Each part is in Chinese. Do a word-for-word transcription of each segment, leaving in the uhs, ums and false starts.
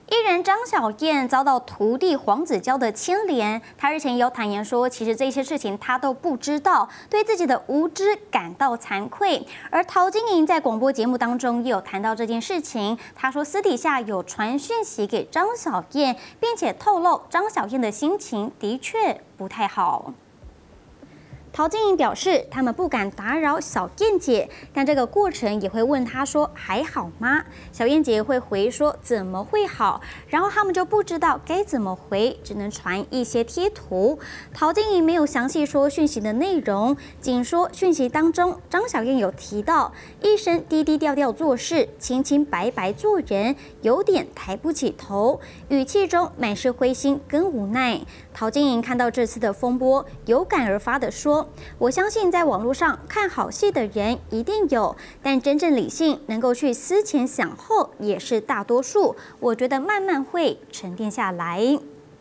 艺人张小燕遭到徒弟黄子佼的牵连，她日前有坦言说，其实这些事情她都不知道，对自己的无知感到惭愧。而陶晶莹在广播节目当中也有谈到这件事情，她说私底下有传讯息给张小燕，并且透露张小燕的心情的确不太好。 陶晶莹表示，他们不敢打扰小燕姐，但这个过程也会问她说还好吗？小燕姐会回说怎么会好？然后他们就不知道该怎么回，只能传一些贴图。陶晶莹没有详细说讯息的内容，仅说讯息当中张小燕有提到一生低低调调做事，清清白白做人，有点抬不起头，语气中满是灰心跟无奈。陶晶莹看到这次的风波，有感而发的说。 我相信，在网络上看好戏的人一定有，但真正理性能够去思前想后，也是大多数。我觉得慢慢会沉淀下来。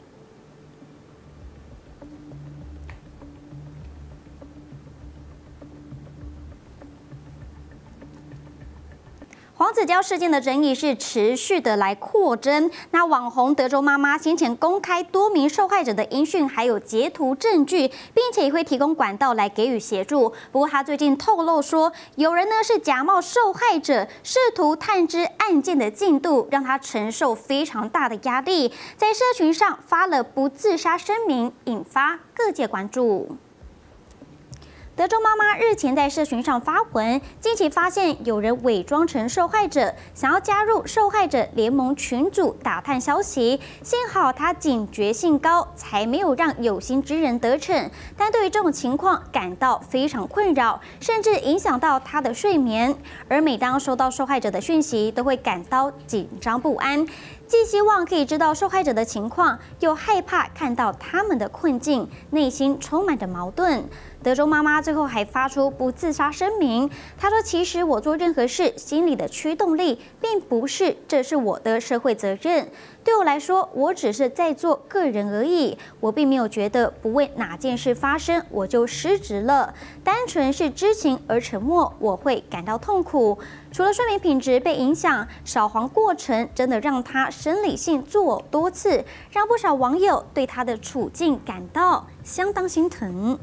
黄子佼事件的争议是持续的来扩增。那网红德州妈妈先前公开多名受害者的音讯，还有截图证据，并且也会提供管道来给予协助。不过，她最近透露说，有人呢是假冒受害者，试图探知案件的进度，让她承受非常大的压力，在社群上发了不自杀声明，引发各界关注。 德州妈妈日前在社群上发文，近期发现有人伪装成受害者，想要加入受害者联盟群组打探消息。幸好她警觉性高，才没有让有心之人得逞。但对于这种情况感到非常困扰，甚至影响到她的睡眠。而每当收到受害者的讯息，都会感到紧张不安。 既希望可以知道受害者的情况，又害怕看到他们的困境，内心充满着矛盾。德州妈妈最后还发出不自杀声明，她说：“其实我做任何事，心里的驱动力并不是这是我的社会责任。对我来说，我只是在做个人而已。我并没有觉得不为哪件事发生我就失职了，单纯是知情而沉默，我会感到痛苦。除了睡眠品质被影响，扫黄过程真的让她 生理性作呕多次，让不少网友对他的处境感到相当心疼。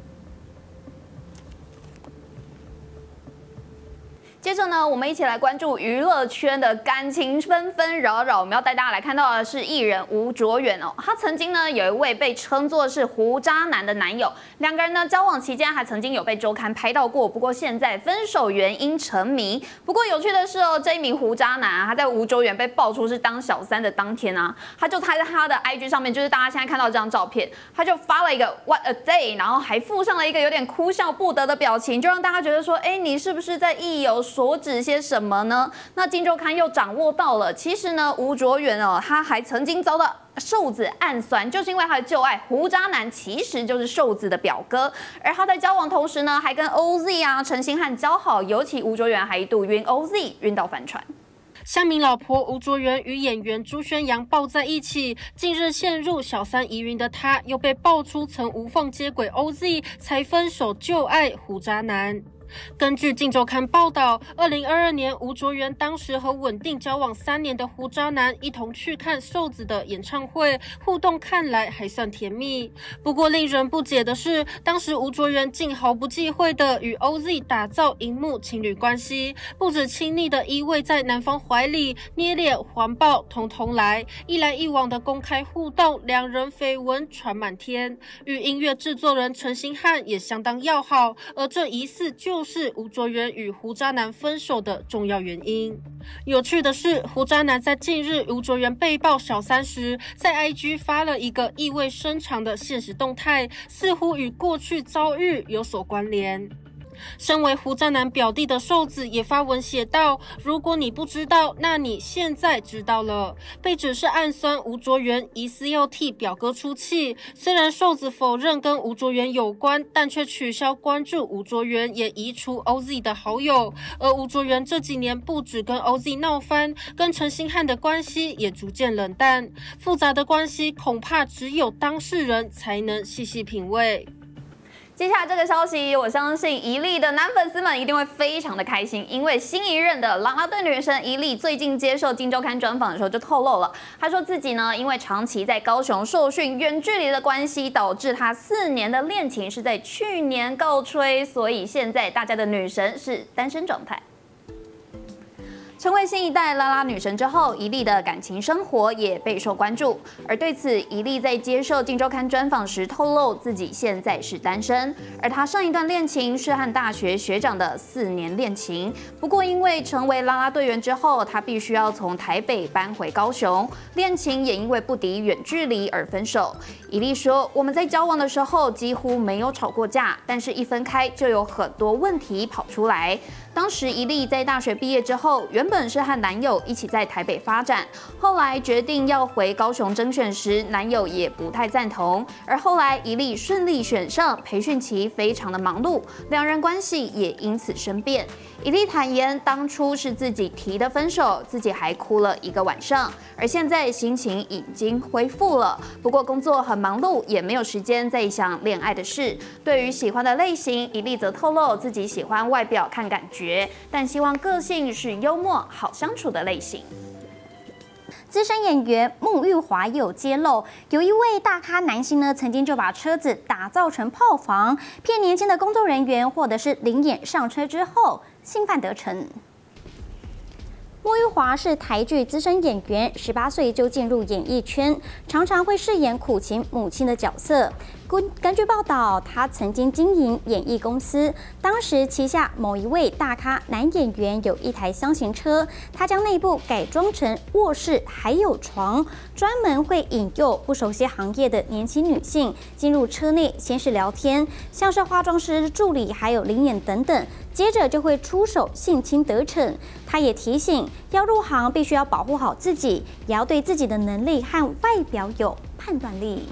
接着呢，我们一起来关注娱乐圈的感情纷纷扰扰。我们要带大家来看到的是艺人吴卓源哦，他曾经呢有一位被称作是胡渣男的男友，两个人呢交往期间还曾经有被周刊拍到过，不过现在分手原因成谜。不过有趣的是哦，这一名胡渣男啊，他在吴卓源被爆出是当小三的当天啊，他就他在他的 I G 上面，就是大家现在看到这张照片，他就发了一个 What a day， 然后还附上了一个有点哭笑不得的表情，就让大家觉得说，哎，你是不是在意有 所指些什么呢？那《镜周刊》又掌握到了，其实呢，吴卓源哦，他还曾经遭到瘦子暗酸，就是因为他的旧爱胡渣男其实就是瘦子的表哥，而他在交往同时呢，还跟 O Z 啊、陈星汉交好，尤其吴卓源还一度晕 O Z， 晕到翻船。 乡民老婆吴卓源与演员朱宣阳抱在一起，近日陷入小三疑云的他，又被爆出曾无缝接轨 O Z， 才分手旧爱胡渣男。 根据《镜周刊》报道，二零二二年，吴卓源当时和稳定交往三年的胡渣男一同去看瘦子的演唱会，互动看来还算甜蜜。不过，令人不解的是，当时吴卓源竟毫不忌讳的与 O Z 打造荧幕情侣关系，不止亲昵的依偎在男方怀里，捏脸、环抱，统统来，一来一往的公开互动，两人绯闻传满天。与音乐制作人陈星汉也相当要好，而这疑似就 就是吴卓源与胡渣男分手的重要原因。有趣的是，胡渣男在近日吴卓源被曝小三时，在 I G 发了一个意味深长的现实动态，似乎与过去遭遇有所关联。 身为胡渣男表弟的瘦子也发文写道：“如果你不知道，那你现在知道了。”被指是暗酸吴卓源，疑似要替表哥出气。虽然瘦子否认跟吴卓源有关，但却取消关注吴卓源，也移除 O Z 的好友。而吴卓源这几年不止跟 O Z 闹翻，跟陈星汉的关系也逐渐冷淡。复杂的关系，恐怕只有当事人才能细细品味。 接下来这个消息，我相信宜丽的男粉丝们一定会非常的开心，因为新一任的啦啦队女神宜丽最近接受《镜周刊》专访的时候就透露了，她说自己呢，因为长期在高雄受训，远距离的关系，导致她四年的恋情是在去年告吹，所以现在大家的女神是单身状态。成为新一代啦啦女神之后，宜丽的感情生活也备受关注。而对此，宜丽在接受《镜周刊》专访时透露，自己现在是单身。而她上一段恋情是和大学学长的四年恋情，不过因为成为啦啦队员之后，她必须要从台北搬回高雄，恋情也因为不敌远距离而分手。宜丽说：“我们在交往的时候几乎没有吵过架，但是一分开就有很多问题跑出来。”当时宜丽在大学毕业之后，原本是和男友一起在台北发展，后来决定要回高雄征选时，男友也不太赞同。而后来宜丽顺利选上，培训期非常的忙碌，两人关系也因此生变。宜丽坦言，当初是自己提的分手，自己还哭了一个晚上，而现在心情已经恢复了。不过工作很忙碌，也没有时间再想恋爱的事。对于喜欢的类型，宜丽则透露自己喜欢外表看感觉，但希望个性是幽默、好相处的类型。 资深演员穆玉华也有揭露，有一位大咖男星呢，曾经就把车子打造成炮房，骗年轻的工作人员或者是灵眼上车之后，兴奋得逞。穆玉华是台剧资深演员，十八岁就进入演艺圈，常常会饰演苦情母亲的角色。根根据报道，他曾经经营演艺公司，当时旗下某一位大咖男演员有一台箱型车，他将内部改装成卧室还有床，专门会引诱不熟悉行业的年轻女性进入车内，先是聊天，像是化妆师、助理还有灵眼等等，接着就会出手性侵得逞。他也提醒，要入行必须要保护好自己，也要对自己的能力和外表有判断力。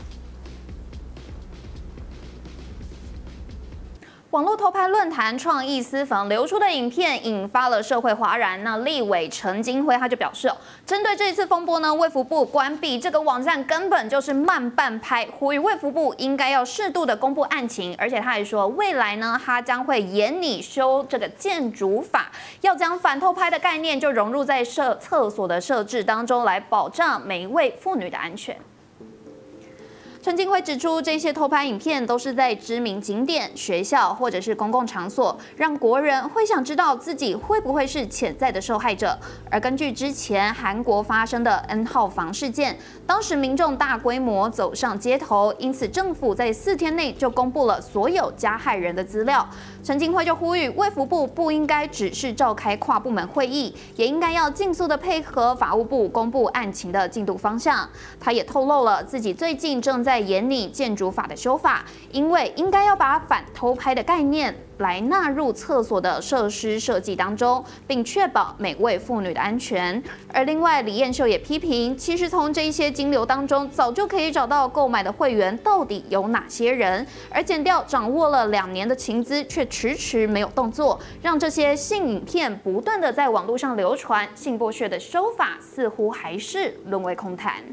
网络偷拍论坛创意私房流出的影片引发了社会哗然。那立委陈金辉他就表示，针对这一次风波呢，卫福部关闭这个网站根本就是慢半拍，呼吁卫福部应该要适度的公布案情。而且他还说，未来呢，他将会严拟修这个建筑法，要将反偷拍的概念就融入在设厕所的设置当中，来保障每一位妇女的安全。陈金辉指出，这些偷拍影片都是在知名景点、学校或者是公共场所，让国人会想知道自己会不会是潜在的受害者。而根据之前韩国发生的 N 号房事件，当时民众大规模走上街头，因此政府在四天内就公布了所有加害人的资料。陈金辉就呼吁，卫福部不应该只是召开跨部门会议，也应该要尽速的配合法务部公布案情的进度方向。他也透露了自己最近正在在研拟建筑法的修法，因为应该要把反偷拍的概念来纳入厕所的设施设计当中，并确保每位妇女的安全。而另外，李彦秀也批评，其实从这一些金流当中，早就可以找到购买的会员到底有哪些人，而检调掌握了两年的情资，却迟迟没有动作，让这些性影片不断的在网络上流传，性剥削的修法似乎还是沦为空谈。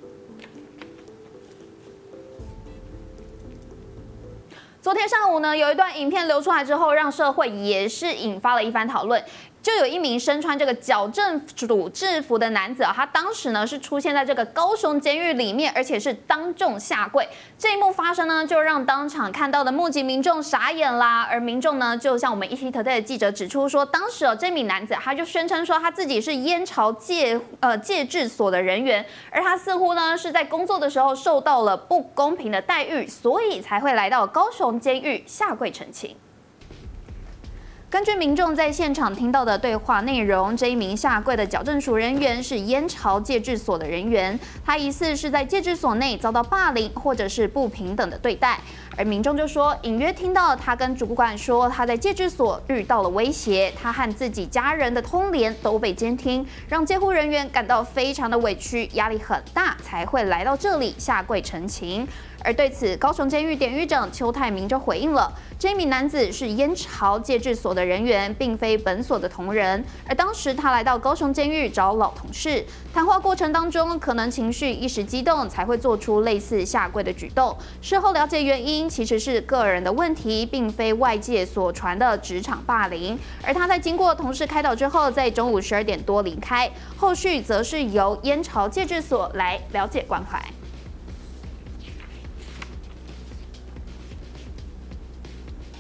昨天上午呢，有一段影片流出来之后，让社会也是引发了一番讨论。就有一名身穿这个矫正署制服的男子啊，他当时呢是出现在这个高雄监狱里面，而且是当众下跪。这一幕发生呢，就让当场看到的目击民众傻眼啦。而民众呢，就像我们 E T Today 的记者指出说，当时哦，这名男子他就宣称说他自己是燕巢戒呃戒治所的人员，而他似乎呢是在工作的时候受到了不公平的待遇，所以才会来到高雄监狱下跪陈情。根据民众在现场听到的对话内容，这一名下跪的矫正署人员是燕巢戒治所的人员，他疑似是在戒治所内遭到霸凌或者是不平等的对待。而民众就说，隐约听到他跟主管说他在戒治所遇到了威胁，他和自己家人的通联都被监听，让监护人员感到非常的委屈，压力很大，才会来到这里下跪陈情。而对此，高雄监狱典狱长邱泰明就回应了，这名男子是燕巢戒治所的人员，并非本所的同仁。而当时他来到高雄监狱找老同事，谈话过程当中可能情绪一时激动，才会做出类似下跪的举动。事后了解原因， 因其实是个人的问题，并非外界所传的职场霸凌。而他在经过同事开导之后，在中午十二点多离开，后续则是由燕巢戒治所来了解关怀。